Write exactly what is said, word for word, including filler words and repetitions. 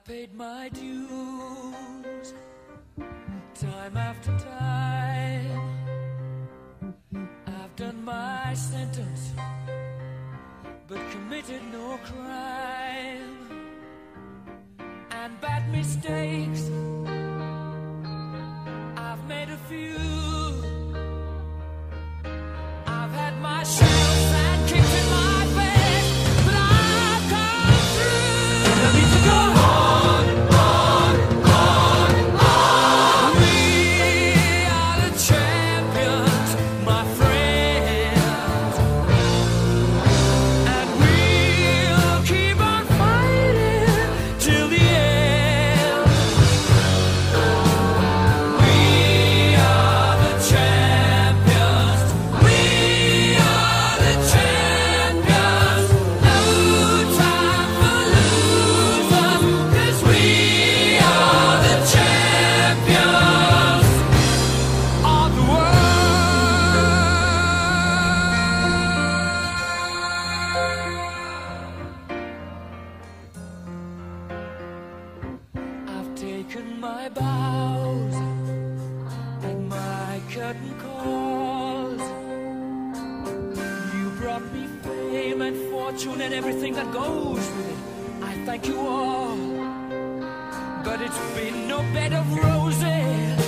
paid my dues time after time. I've done my sentence, but committed no crime. And bad mistakes, I've made a few. I've had my shadows and kicks in my face, but I've come through. I need to go on, on, on, on. We are the champions, my friends, and we'll keep on fighting till the end. We are the champions. We are the champions. No time for losers, 'cause we are the champions of the world. I've taken my bows and my curtain calls. You brought me fame and fortune and everything that goes with it. I thank you all, but it's been no bed of roses.